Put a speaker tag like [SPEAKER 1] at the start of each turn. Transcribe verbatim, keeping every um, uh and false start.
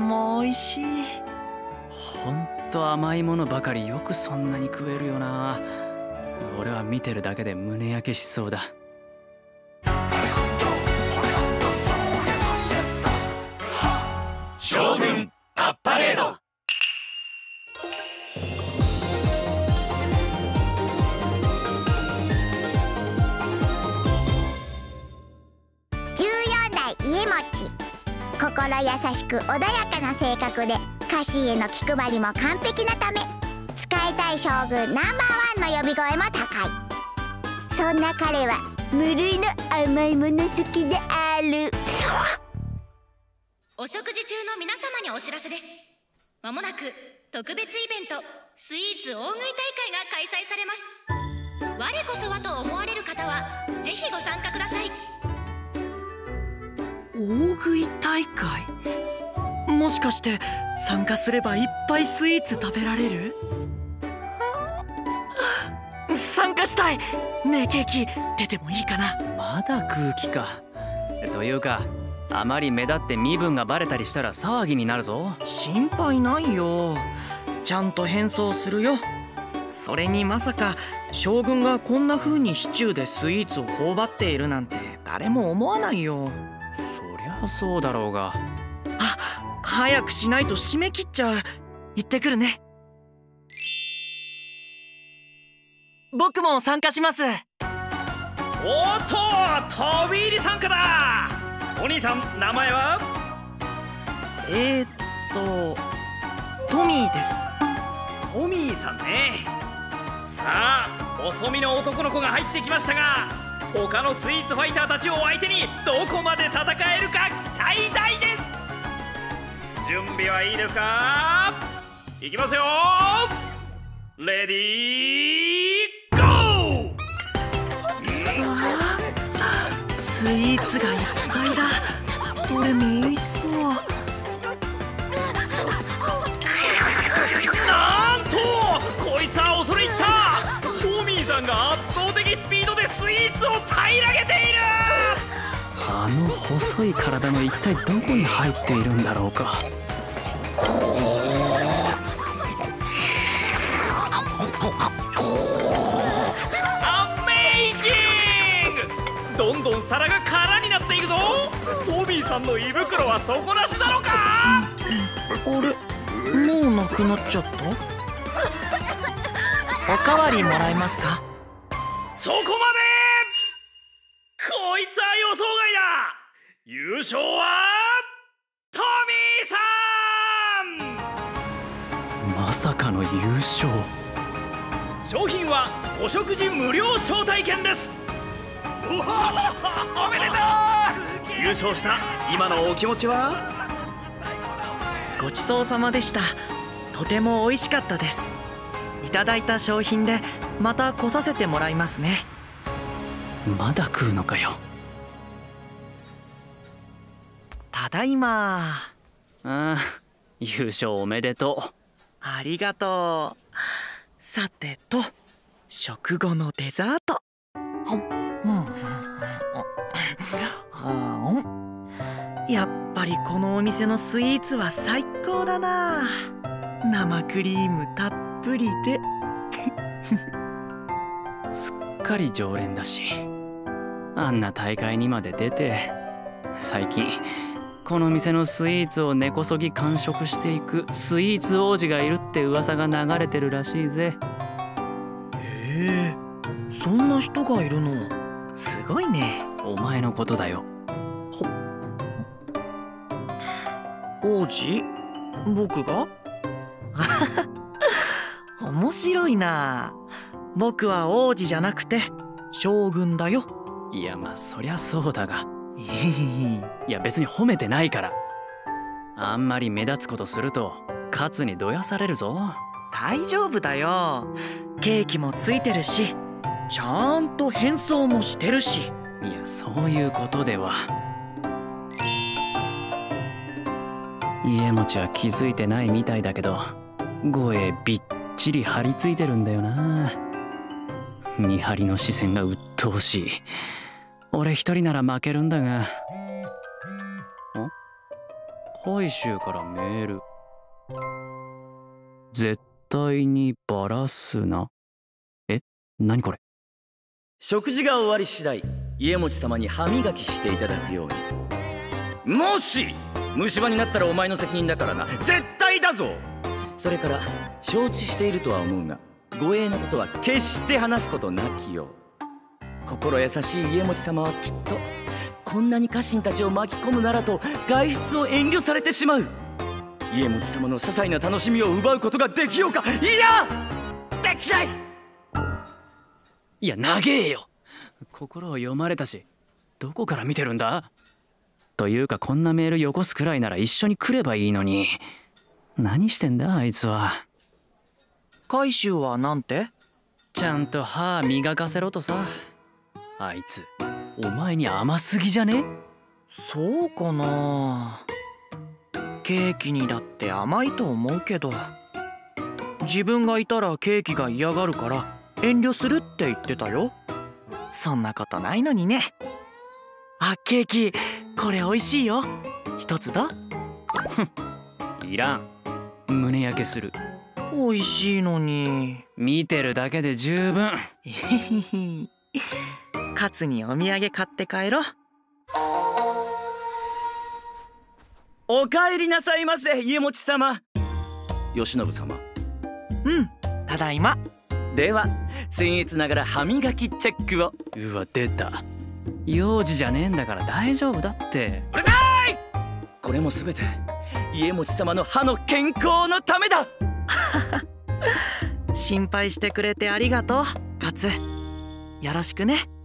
[SPEAKER 1] も美味しい。
[SPEAKER 2] ほんと甘いものばかりよくそんなに食えるよな。俺は見てるだけで胸焼けしそうだ。
[SPEAKER 3] 将軍アッパレード。
[SPEAKER 4] じゅうよんだい家持。心優しく穏やかな性格で家臣への気配りも完璧なため、使いたい将軍ナンバーワンの呼び声も高い。そんな彼は無類の甘いもの好きである。
[SPEAKER 5] お食事中の皆様にお知らせです。まもなく特別イベントスイーツ大食い大会が開催されます。我こそはと思われる方はぜひご参加ください。
[SPEAKER 1] 大食い大会、もしかして参加すればいっぱいスイーツ食べられる？参加したい。ねえケーキ、出てもいいかな？
[SPEAKER 2] まだ空気か。というかあまり目立って身分がバレたりしたら騒ぎになるぞ。
[SPEAKER 1] 心配ないよ、ちゃんと変装するよ。それにまさか将軍がこんな風にシチューでスイーツを頬張っているなんて誰も思わないよ。
[SPEAKER 2] そりゃそうだろうが。
[SPEAKER 1] あ、早くしないと締め切っちゃう。行ってくるね。僕も参加します。
[SPEAKER 6] おっと、飛び入り参加だ。お兄さん、名前は？
[SPEAKER 1] えー、っとトミーです。
[SPEAKER 6] トミーさんね。さあ、細身の男の子が入ってきましたが、他のスイーツファイターたちを相手にどこまで戦えるか期待大です。準備はいいですか？いきますよ。レディーゴー！
[SPEAKER 1] スイーツがいっぱいだ。どれも美味しそう。
[SPEAKER 6] なんとこいつは恐れ入った。トミーさんが圧倒的スピードでスイーツを平らげている。
[SPEAKER 2] あの細い体の一体どこに入っているんだろうか。
[SPEAKER 6] アメイジング！どんどん皿が空になっていくぞ。トミーさんの胃袋は底なしなのか？
[SPEAKER 1] あれ、もうなくなっちゃった？おかわりもらえますか？
[SPEAKER 6] そこまで！こいつは予想外だ。優勝はトミーさん！
[SPEAKER 2] まさかの優勝。
[SPEAKER 6] 商品はお食事無料招待券です。おめでとう！優勝した今のお気持ちは？
[SPEAKER 1] ごちそうさまでした。とても美味しかったです。いただいた商品でまた来させてもらいますね。
[SPEAKER 2] まだ食うのかよ。
[SPEAKER 1] ただいま。
[SPEAKER 2] ああ、優勝おめでとう。
[SPEAKER 1] ありがとう。さてと、食後のデザート。やっぱりこのお店のスイーツは最高だな。生クリームたっぷりで。
[SPEAKER 2] すっかり常連だし、あんな大会にまで出て。最近この店のスイーツを根こそぎ完食していくスイーツ王子がいるって噂が流れてるらしいぜ。
[SPEAKER 1] へえ、そんな人がいるの？すごいね。
[SPEAKER 2] お前のことだよ。
[SPEAKER 1] 王子？僕が？面白いな。僕は王子じゃなくて将軍だよ。
[SPEAKER 2] いや、まあそりゃそうだが。いや別に褒めてないから。あんまり目立つことするとカツにどやされるぞ。
[SPEAKER 1] 大丈夫だよ。ケーキもついてるし、ちゃんと変装もしてるし。
[SPEAKER 2] いや、そういうことでは。家持ちは気づいてないみたいだけど、声びっちり張り付いてるんだよな。見張りの視線が鬱陶しい。俺一人なら負けるんだが。ん？ 海舟からメール。絶対にバラすな。え、何これ。
[SPEAKER 7] 食事が終わり次第、家持様に歯磨きしていただくように。もし虫歯になったらお前の責任だからな。絶対だぞ。それから承知しているとは思うが、護衛のことは決して話すことなきよう。心優しい家持様はきっとこんなに家臣たちを巻き込むならと外出を遠慮されてしまう。家持様の些細な楽しみを奪うことができようか。いや、できない。
[SPEAKER 2] いや、長えよ。心を読まれたし、どこから見てるんだ。というか、こんなメールよこすくらいなら一緒に来ればいいのに。何してんだあいつは。
[SPEAKER 1] 海舟はなんて？
[SPEAKER 2] ちゃんと歯磨かせろとさ。あいつお前に甘すぎじゃね？
[SPEAKER 1] そうかな。ケーキにだって甘いと思うけど、自分がいたらケーキが嫌がるから遠慮するって言ってたよ。そんなことないのにね。あ、ケーキこれ美味しいよ。一つだ。
[SPEAKER 2] いらん。胸焼けする。
[SPEAKER 1] 美味しいのに。
[SPEAKER 2] 見てるだけで十分。
[SPEAKER 1] カツにお土産買って帰ろう。
[SPEAKER 7] お帰りなさいませ、家持様。慶喜様。
[SPEAKER 1] うん、ただいま。
[SPEAKER 7] では僭越ながら歯磨きチェックを。
[SPEAKER 2] うわ、出た。幼児じゃねえんだから大丈夫だって。
[SPEAKER 7] うるさい。これも全て家持様の歯の健康のためだ。
[SPEAKER 1] 心配してくれてありがとう、カツ。よろしくね。